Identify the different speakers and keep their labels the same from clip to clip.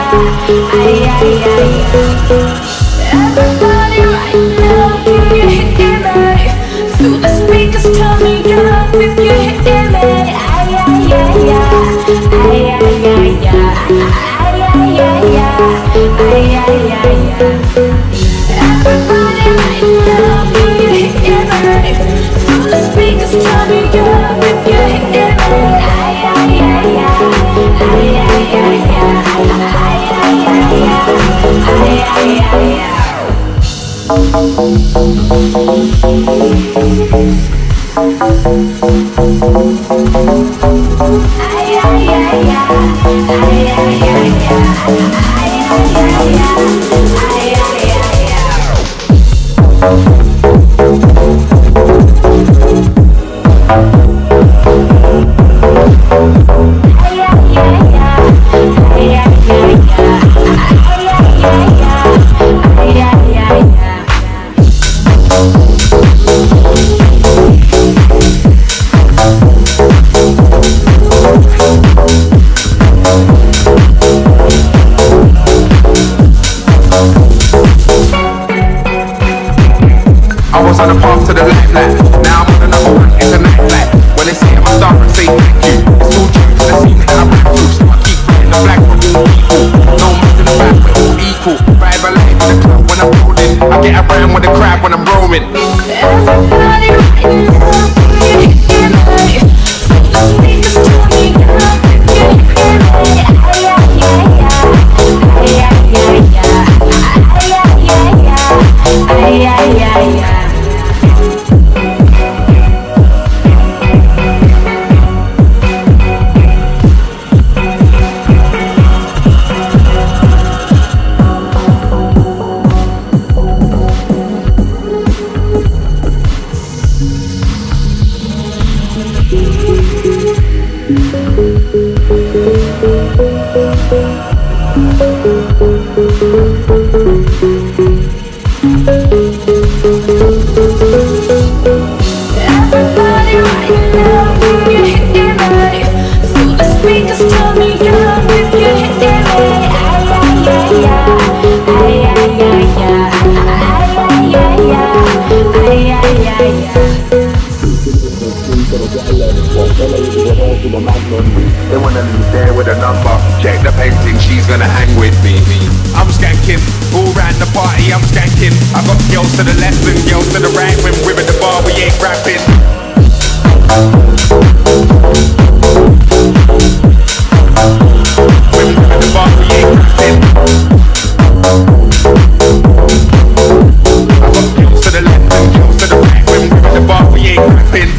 Speaker 1: Everybody right now, can you hear me? Through the speakers, turn me up if you hear me. Everybody right now, can you hear me? Through the speakers, turn me up if you hear me.
Speaker 2: I was on the path to the lifeline. Now I'm on another one, it's a night flight. When they say I'm a star, I say thank you. It's all due to the scene that I ran through. So I keep fighting the flag, we're all equal. No messing about, we're all equal. Vibe alive in the club when I'm rolling. I get around with the crowd when I'm roaming.
Speaker 1: Everybody right now, can you hear me? Through the speakers, turn me up if you hear me. Everybody right now, can you hear me? Through the speakers, turn me up if you hear me.
Speaker 2: They wanna leave there with a number. Check the painting, she's gonna hang with me. I'm skanking, all round the party I'm skanking. I got girls to the left and girls to the right. When we're at the bar we ain't rapping. When we're at the bar we ain't rapping. I got girls to the left and girls to the right. When we're at the bar we ain't rapping.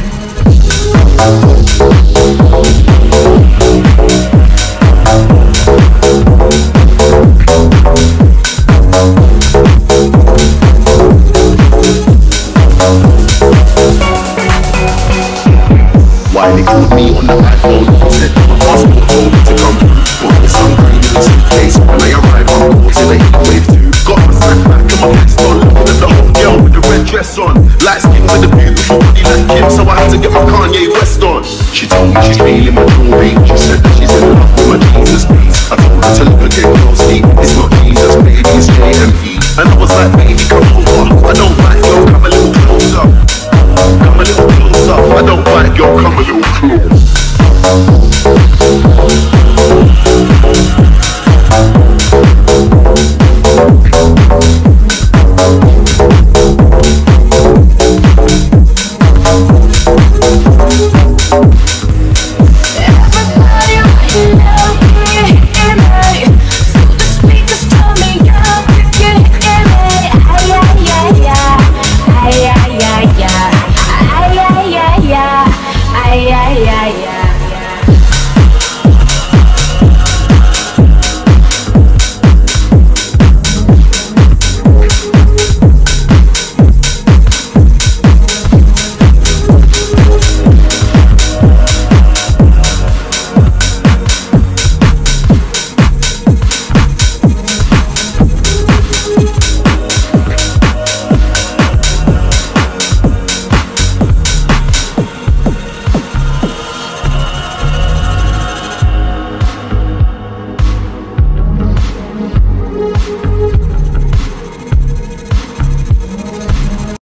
Speaker 3: Why they called me on the iPhone? Said my passport told me to come through. Put the sun cream in the suitcase. When I arrive, I'm caught in a heat wave too. Got my snack back and my vest on. Looking at the hot girl with the red dress on. Light skin with a beautiful body like Kim, so I had to get my Kanye West on. She told me she's feeling my jewelry. She said that she's in love with my Jesus piece. I told her to look again closely. It's not Jesus, baby, it's J.M.E. And I was like, baby, come